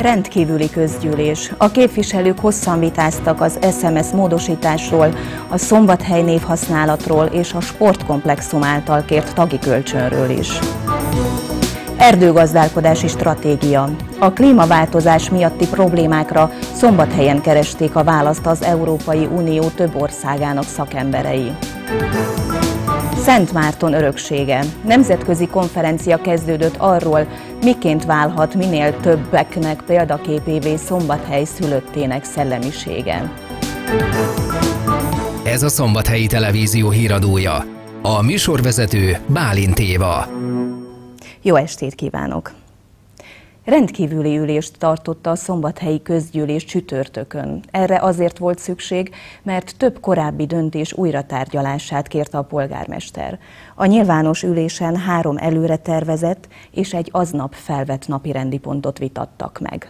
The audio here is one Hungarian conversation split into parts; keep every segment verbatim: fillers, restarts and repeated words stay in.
Rendkívüli közgyűlés. A képviselők hosszan vitáztak az es em es módosításról, a Szombathely névhasználatról és a sportkomplexum által kért tagi kölcsönről is. Erdőgazdálkodási stratégia. A klímaváltozás miatti problémákra Szombathelyen keresték a választ az Európai Unió több országának szakemberei. Szent Márton öröksége. Nemzetközi konferencia kezdődött arról, miként válhat minél többeknek példaképévé Szombathely szülöttének szellemisége. Ez a Szombathelyi Televízió híradója. A műsorvezető Bálint Éva. Jó estét kívánok! Rendkívüli ülést tartotta a szombathelyi közgyűlés csütörtökön. Erre azért volt szükség, mert több korábbi döntés újratárgyalását kérte a polgármester. A nyilvános ülésen három előre tervezett és egy aznap felvett napirendi pontot vitattak meg.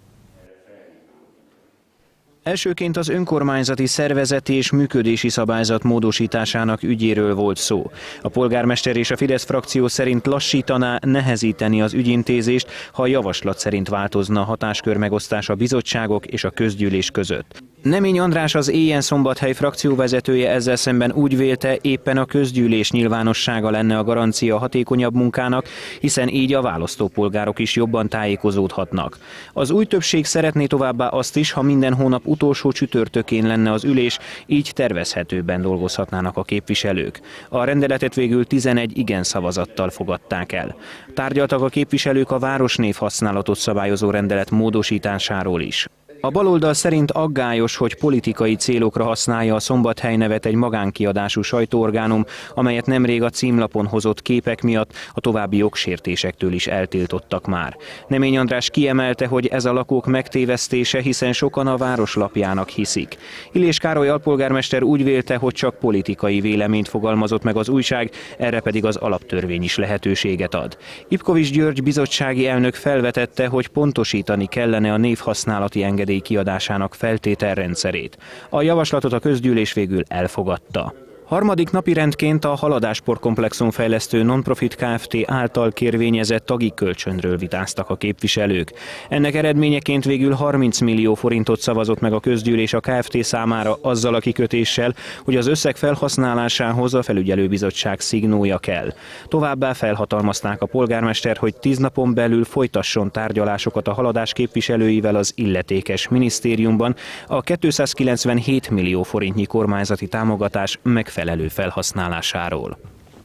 Elsőként az önkormányzati szervezeti és működési szabályzat módosításának ügyéről volt szó. A polgármester és a Fidesz frakció szerint lassítaná, nehezíteni az ügyintézést, ha a javaslat szerint változna a hatáskör megosztás a bizottságok és a közgyűlés között. Nemény András, az Éjjen Szombathely frakcióvezetője ezzel szemben úgy vélte, éppen a közgyűlés nyilvánossága lenne a garancia a hatékonyabb munkának, hiszen így a választópolgárok is jobban tájékozódhatnak. Az új többség szeretné továbbá azt is, ha minden hónap utolsó csütörtökén lenne az ülés, így tervezhetőbben dolgozhatnának a képviselők. A rendeletet végül tizenegy igen szavazattal fogadták el. Tárgyaltak a képviselők a városnév használatot szabályozó rendelet módosításáról is. A baloldal szerint aggályos, hogy politikai célokra használja a Szombathely nevet egy magánkiadású sajtóorgánum, amelyet nemrég a címlapon hozott képek miatt a további jogsértésektől is eltiltottak már. Nemény András kiemelte, hogy ez a lakók megtévesztése, hiszen sokan a városlapjának hiszik. Illés Károly alpolgármester úgy vélte, hogy csak politikai véleményt fogalmazott meg az újság, erre pedig az alaptörvény is lehetőséget ad. Ipkovics György bizottsági elnök felvetette, hogy pontosítani kellene a névhasználati engedélyt kiadásának feltételrendszerét. A javaslatot a közgyűlés végül elfogadta. Harmadik napi rendként a Haladás-sportkomplexum fejlesztő non-profit Kft. Által kérvényezett tagi kölcsönről vitáztak a képviselők. Ennek eredményeként végül harminc millió forintot szavazott meg a közgyűlés a Kft. Számára azzal a kikötéssel, hogy az összeg felhasználásához a felügyelőbizottság szignója kell. Továbbá felhatalmazták a polgármester, hogy tíz napon belül folytasson tárgyalásokat a Haladás képviselőivel az illetékes minisztériumban a kétszázkilencvenhét millió forintnyi kormányzati támogatás meg felelő felhasználásáról.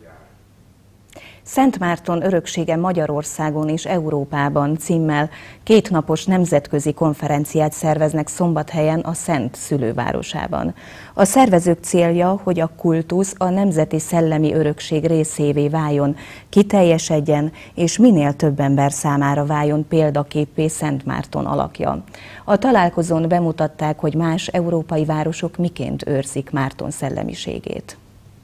Szent Márton öröksége Magyarországon és Európában címmel kétnapos nemzetközi konferenciát szerveznek Szombathelyen, a Szent szülővárosában. A szervezők célja, hogy a kultusz a nemzeti szellemi örökség részévé váljon, kiteljesedjen és minél több ember számára váljon példaképpé Szent Márton alakja. A találkozón bemutatták, hogy más európai városok miként őrzik Márton szellemiségét.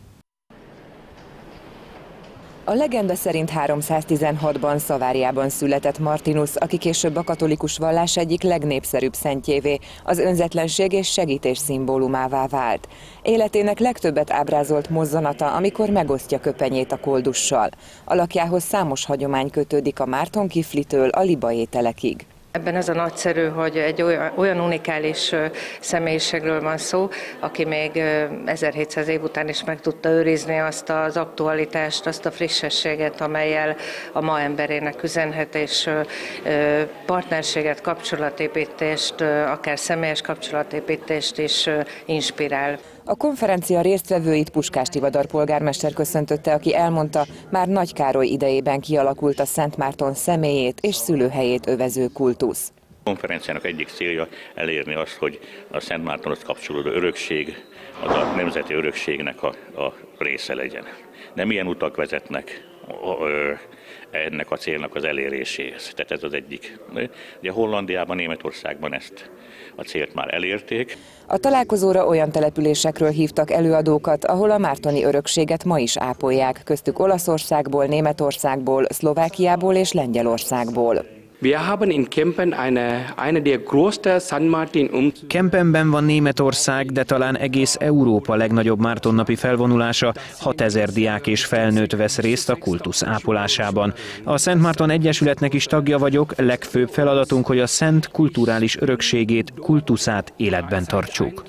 A legenda szerint háromszáztizenhatban Szaváriában született Martinus, aki később a katolikus vallás egyik legnépszerűbb szentjévé, az önzetlenség és segítés szimbólumává vált. Életének legtöbbet ábrázolt mozzanata, amikor megosztja köpenyét a koldussal. Alakjához számos hagyomány kötődik a Márton kiflitől a liba ételekig. Ebben az a nagyszerű, hogy egy olyan, olyan unikális személyiségről van szó, aki még ezerhétszáz év után is meg tudta őrizni azt az aktualitást, azt a frissességet, amellyel a ma emberének üzenhet, és partnerséget, kapcsolatépítést, akár személyes kapcsolatépítést is inspirál. A konferencia résztvevőit Puskás Tivadar polgármester köszöntötte, aki elmondta, már Nagy Károly idejében kialakult a Szent Márton személyét és szülőhelyét övező kultusz. A konferenciának egyik célja elérni azt, hogy a Szent Mártonhoz kapcsolódó örökség az a nemzeti örökségnek a, a része legyen. De milyen utak vezetnek ennek a célnak az eléréséhez. Tehát ez az egyik. Ugye Hollandiában, Németországban ezt a célt már elérték. A találkozóra olyan településekről hívtak előadókat, ahol a mártoni örökséget ma is ápolják, köztük Olaszországból, Németországból, Szlovákiából és Lengyelországból. Kempenben van Németország, de talán egész Európa legnagyobb mártonnapi felvonulása, hatezer diák és felnőtt vesz részt a kultusz ápolásában. A Szent Márton Egyesületnek is tagja vagyok, legfőbb feladatunk, hogy a szent kulturális örökségét, kultuszát életben tartsuk.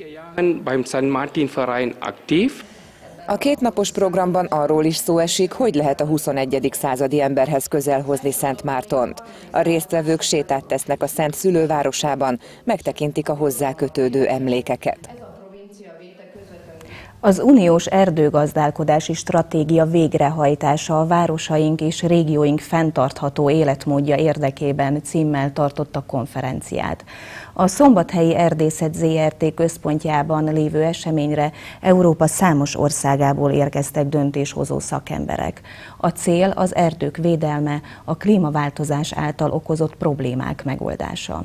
A kétnapos programban arról is szó esik, hogy lehet a huszonegyedik századi emberhez közel hozni Szent Mártont. A résztvevők sétát tesznek a Szent szülővárosában, megtekintik a hozzá kötődő emlékeket. Az uniós erdőgazdálkodási stratégia végrehajtása a városaink és régióink fenntartható életmódja érdekében címmel tartotta konferenciát. A Szombathelyi Erdészet zé er té központjában lévő eseményre Európa számos országából érkeztek döntéshozó szakemberek. A cél az erdők védelme, a klímaváltozás által okozott problémák megoldása.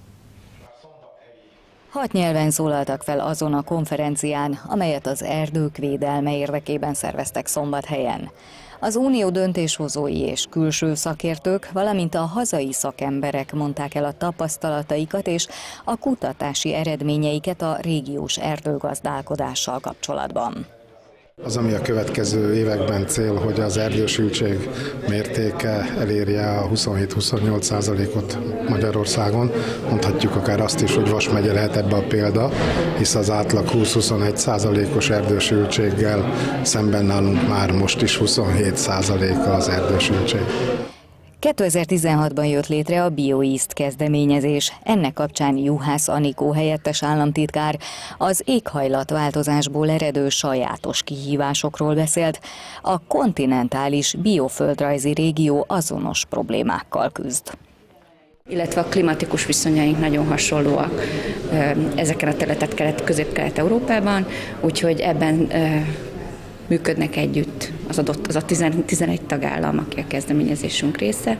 Hat nyelven szólaltak fel azon a konferencián, amelyet az erdők védelme érdekében szerveztek Szombathelyen. Az unió döntéshozói és külső szakértők, valamint a hazai szakemberek mondták el a tapasztalataikat és a kutatási eredményeiket a régiós erdőgazdálkodással kapcsolatban. Az, ami a következő években cél, hogy az erdősültség mértéke elérje a huszonhét-huszonnyolc százalékot Magyarországon. Mondhatjuk akár azt is, hogy Vas megye lehet ebbe a példa, hisz az átlag húsz-huszonegy százalékos erdősültséggel szemben nálunk már most is huszonhét százalék az erdősültség. kétezer-tizenhatban jött létre a BioEast kezdeményezés. Ennek kapcsán Juhász Anikó helyettes államtitkár az éghajlatváltozásból eredő sajátos kihívásokról beszélt. A kontinentális bioföldrajzi régió azonos problémákkal küzd. Illetve a klimatikus viszonyaink nagyon hasonlóak ezeken a területek kelet, közép-kelet-európában, úgyhogy ebben működnek együtt az adott, az a tizenegy tagállam, aki a kezdeményezésünk része,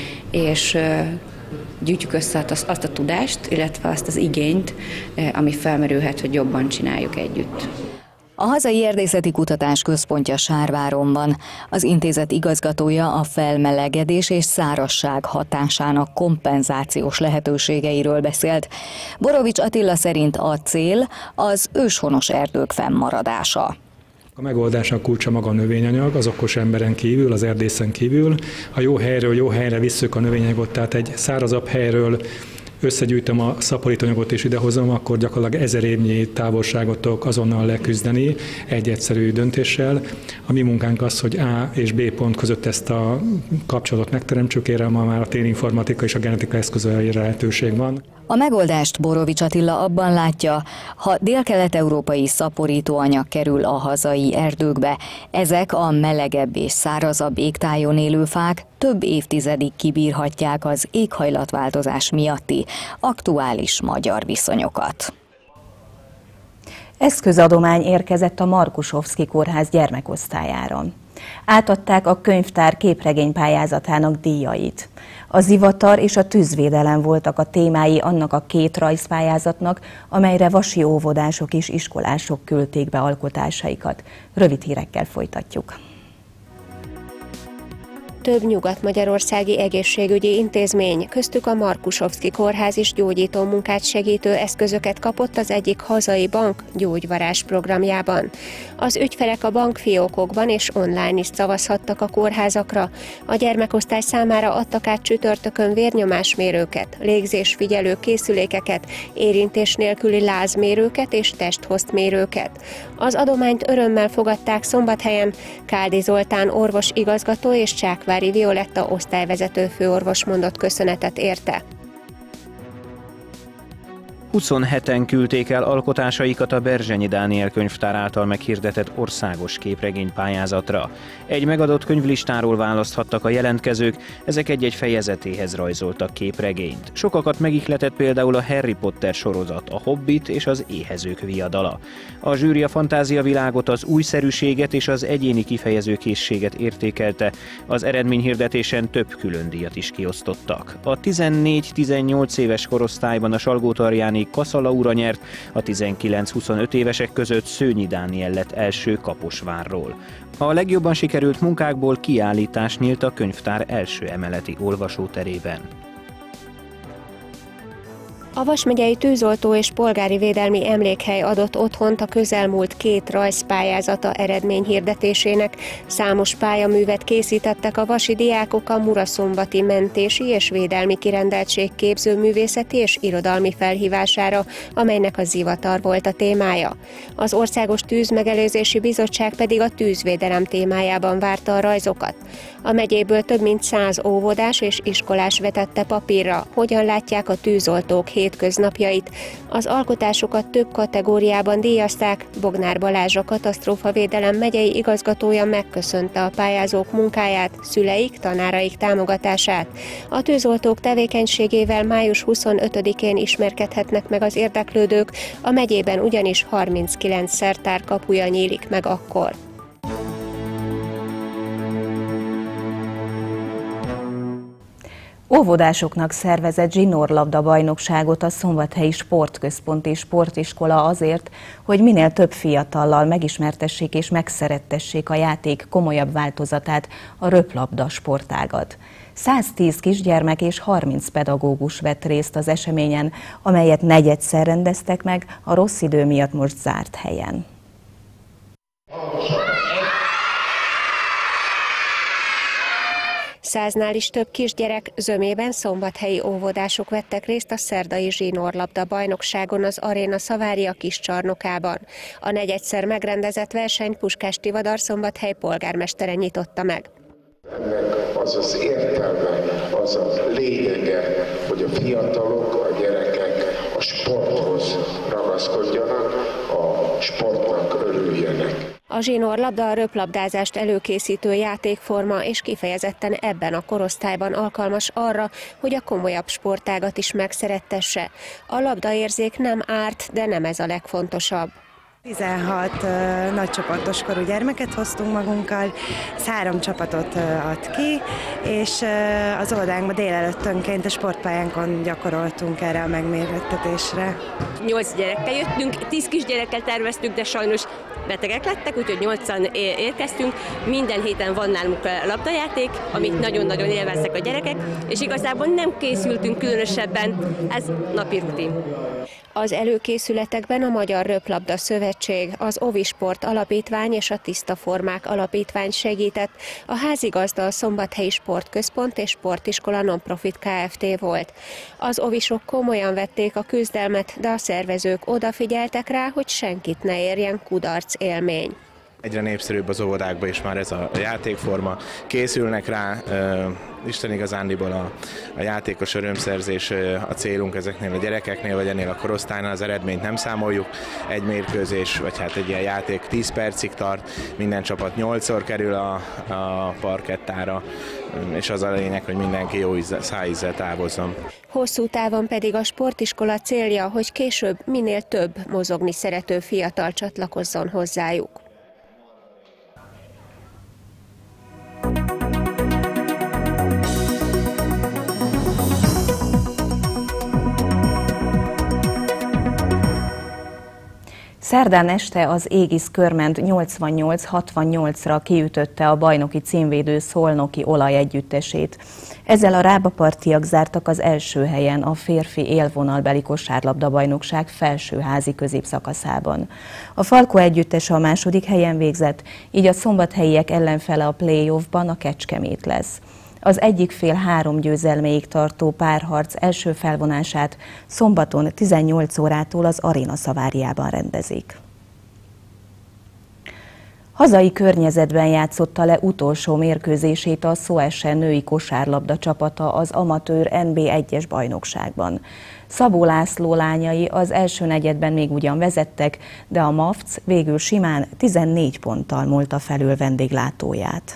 és gyűjtjük össze azt, azt a tudást, illetve azt az igényt, ami felmerülhet, hogy jobban csináljuk együtt. A hazai erdészeti kutatás központja Sárváron van. Az intézet igazgatója a felmelegedés és szárazság hatásának kompenzációs lehetőségeiről beszélt. Borovics Attila szerint a cél az őshonos erdők fennmaradása. A megoldásnak kulcsa maga a növényanyag, az okos emberen kívül, az erdészen kívül. Ha jó helyről jó helyre visszük a növényanyagot, tehát egy szárazabb helyről összegyűjtöm a szaporítóanyagot és idehozom, akkor gyakorlatilag ezer évnyi távolságot tudok azonnal leküzdeni egy egyszerű döntéssel. A mi munkánk az, hogy A és B pont között ezt a kapcsolatot megteremtsük, erre ma már a térinformatika és a genetika eszközöire lehetőség van. A megoldást Borovics Attila abban látja, ha délkelet-európai szaporítóanyag kerül a hazai erdőkbe, ezek a melegebb és szárazabb égtájon élő fák több évtizedig kibírhatják az éghajlatváltozás miatti aktuális magyar viszonyokat. Eszközadomány érkezett a Markusovszky Kórház gyermekosztályára. Átadták a könyvtár képregénypályázatának díjait. A zivatar és a tűzvédelem voltak a témái annak a két rajzpályázatnak, amelyre vasi óvodások és iskolások küldték be alkotásaikat. Rövid hírekkel folytatjuk. Több nyugat-magyarországi egészségügyi intézmény, köztük a Markusovszky Kórház is gyógyító munkát segítő eszközöket kapott az egyik hazai bank gyógyvarázs programjában. Az ügyfelek a bankfiókokban és online is szavazhattak a kórházakra. A gyermekosztály számára adtak át csütörtökön vérnyomásmérőket, légzésfigyelő készülékeket, érintés nélküli lázmérőket és testhoztmérőket. Az adományt örömmel fogadták Szombathelyen. Káldi Zoltán orvos igazgató és Csákvári Violetta osztályvezető főorvos mondott köszönetet érte. huszonheten küldték el alkotásaikat a Berzsenyi Dániel könyvtár által meghirdetett országos képregénypályázatra. Egy megadott könyvlistáról választhattak a jelentkezők, ezek egy-egy fejezetéhez rajzoltak képregényt. Sokakat megihletett például a Harry Potter sorozat, a Hobbit és az Éhezők viadala. A zsűri a fantáziavilágot, az újszerűséget és az egyéni kifejezőkészséget értékelte, az eredményhirdetésen több külön díjat is kiosztottak. A tizennégy-tizennyolc éves korosztályban a Salgótarjáni Kassa Laura nyert, a tizenkilenc-huszonöt évesek között Szőnyi Dániel lett első Kaposvárról. A legjobban sikerült munkákból kiállítás nyílt a könyvtár első emeleti olvasóterében. A Vas megyei tűzoltó és polgári védelmi emlékhely adott otthont a közelmúlt két rajzpályázata eredményhirdetésének. Számos pályaművet készítettek a vasi diákok a muraszombati mentési és védelmi kirendeltség képzőművészeti és irodalmi felhívására, amelynek a zivatar volt a témája. Az Országos Tűzmegelőzési Bizottság pedig a tűzvédelem témájában várta a rajzokat. A megyéből több mint száz óvodás és iskolás vetette papírra, hogyan látják a tűzoltók hétköznapjait. Az alkotásokat több kategóriában díjazták. Bognár Balázs, a katasztrófavédelem megyei igazgatója megköszönte a pályázók munkáját, szüleik, tanáraik támogatását. A tűzoltók tevékenységével május huszonötödikén ismerkedhetnek meg az érdeklődők, a megyében ugyanis harminckilenc szertár kapuja nyílik meg akkor. Óvodásoknak szervezett zsinórlabda bajnokságot a Szombathelyi Sportközpont és Sportiskola azért, hogy minél több fiatallal megismertessék és megszerettessék a játék komolyabb változatát, a röplabda sportágat. száztíz kisgyermek és harminc pedagógus vett részt az eseményen, amelyet negyedszer rendeztek meg a rossz idő miatt most zárt helyen. Száznál is több kisgyerek zömében szombathelyi óvodások vettek részt a szerdai zsinórlabda bajnokságon az Aréna Szavária kis csarnokában. A negyedszer megrendezett versenyt Puskás Tivadar Szombathely polgármestere nyitotta meg. Ennek az az értelme, az a lényege, hogy a fiatalok, a gyerekek a sporthoz ragaszkodjanak, a sportnak örüljenek. A zsinórlabda a röplabdázást előkészítő játékforma, és kifejezetten ebben a korosztályban alkalmas arra, hogy a komolyabb sportágat is megszerettesse. A labdaérzék nem árt, de nem ez a legfontosabb. tizenhat uh, nagycsoportos korú gyermeket hoztunk magunkkal, ez három csapatot uh, ad ki, és uh, az óvodánkban délelőttönként a sportpályánkon gyakoroltunk erre a megmérettetésre. Nyolc gyerekkel jöttünk, tíz kisgyerekkel terveztük, de sajnos betegek lettek, úgyhogy nyolcan érkeztünk. Minden héten van nálunk labdajáték, amit nagyon-nagyon élveznek a gyerekek, és igazából nem készültünk különösebben, ez napi rutin. Az előkészületekben a Magyar Röplabda Szövetség, az Ovisport Alapítvány és a Tiszta Formák Alapítvány segített, a házigazda a Szombathelyi Sportközpont és Sportiskola Nonprofit Kft. Volt. Az ovisok komolyan vették a küzdelmet, de a szervezők odafigyeltek rá, hogy senkit ne érjen kudarc élmény. Egyre népszerűbb az óvodákban is már ez a játékforma. Készülnek rá, Isten igazándiból a, a játékos örömszerzés a célunk ezeknél a gyerekeknél, vagy ennél a korosztálynál. Az eredményt nem számoljuk. Egy mérkőzés, vagy hát egy ilyen játék tíz percig tart, minden csapat nyolcszor kerül a, a parkettára, és az a lényeg, hogy mindenki jó szájízzel távozzon. Hosszú távon pedig a sportiskola célja, hogy később minél több mozogni szerető fiatal csatlakozzon hozzájuk. Szerdán este az Aegis Körment nyolcvannyolc hatvannyolcra kiütötte a bajnoki címvédő szolnoki olajegyüttesét. Ezzel a rábapartiak zártak az első helyen a férfi élvonalbeli kosárlabda-bajnokság felsőházi középszakaszában. A Falko együttes a második helyen végzett, így a szombathelyiek ellenfele a play-offban a Kecskemét lesz. Az egyik fél három győzelméig tartó párharc első felvonását szombaton tizennyolc órától az Aréna Szaváriában rendezik. Hazai környezetben játszotta le utolsó mérkőzését a Szóesse női kosárlabda csapata az amatőr en bé egyes bajnokságban. Szabó László lányai az első negyedben még ugyan vezettek, de a MAFC végül simán tizennégy ponttal múlta felül vendéglátóját.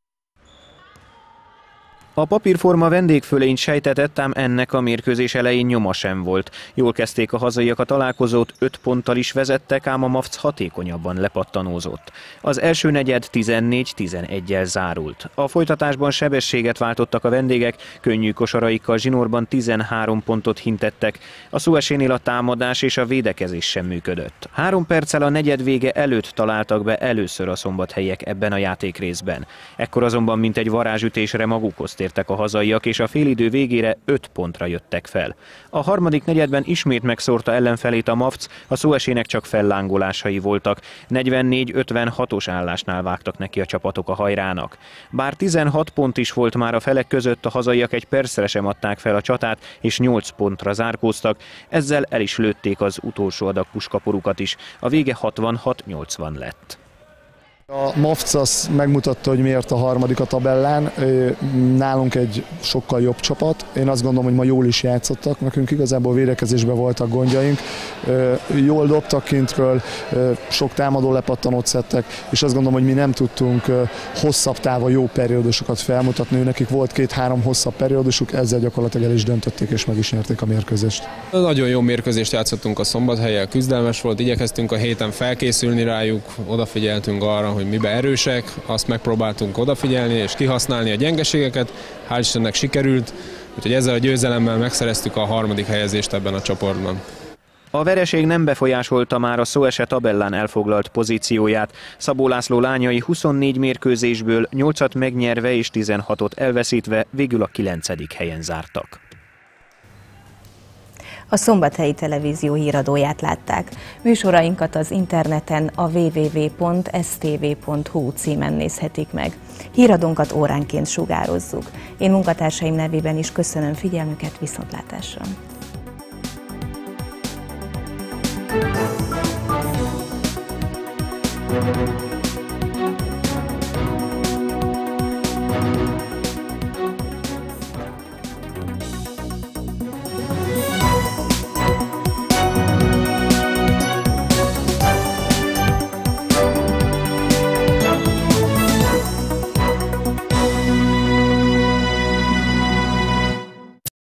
A papírforma vendégfölényt sejtetett, ám ennek a mérkőzés elején nyoma sem volt. Jól kezdték a hazaiak a találkozót, öt ponttal is vezettek, ám a MAFC hatékonyabban lepattanózott. Az első negyed tizennégy tizeneggyel zárult. A folytatásban sebességet váltottak a vendégek, könnyű kosaraikkal zsinórban tizenhárom pontot hintettek. A Szóessénél a támadás és a védekezés sem működött. Három perccel a negyed vége előtt találtak be először a szombathelyiek ebben a játékrészben. Ekkor azonban mintegy varázsütésre maguk hoztak visszatértek a hazaiak, és a félidő végére öt pontra jöttek fel. A harmadik negyedben ismét megszórta ellenfelét a MAFC, a szóesének csak fellángolásai voltak. negyvennégy ötvenhatos állásnál vágtak neki a csapatok a hajrának. Bár tizenhat pont is volt már a felek között, a hazaiak egy percre sem adták fel a csatát, és nyolc pontra zárkóztak, ezzel el is lőtték az utolsó adag puskaporukat is. A vége hatvanhat nyolcvan lett. A MAFC az megmutatta, hogy miért a harmadik a tabellán. Nálunk egy sokkal jobb csapat. Én azt gondolom, hogy ma jól is játszottak. Nekünk igazából védekezésben voltak gondjaink. Jól dobtak kintről, sok támadó lepattanót szedtek, és azt gondolom, hogy mi nem tudtunk hosszabb távon jó periódusokat felmutatni. Nekik volt két-három hosszabb periódusuk, ezzel gyakorlatilag el is döntötték, és meg is nyerték a mérkőzést. Nagyon jó mérkőzést játszottunk a Szombathellyel, küzdelmes volt, igyekeztünk a héten felkészülni rájuk, odafigyeltünk arra, hogy miben erősek, azt megpróbáltunk odafigyelni és kihasználni a gyengeségeket, hál' Istennek sikerült, úgyhogy ezzel a győzelemmel megszereztük a harmadik helyezést ebben a csoportban. A vereség nem befolyásolta már a Szóese tabellán elfoglalt pozícióját. Szabó László lányai huszonnégy mérkőzésből nyolcat megnyerve és tizenhatot elveszítve végül a kilencedik helyen zártak. A Szombathelyi Televízió híradóját látták. Műsorainkat az interneten a double-u double-u double-u pont s t v pont h u címen nézhetik meg. Híradónkat óránként sugározzuk. Én munkatársaim nevében is köszönöm figyelmüket, viszontlátásra! Thank you.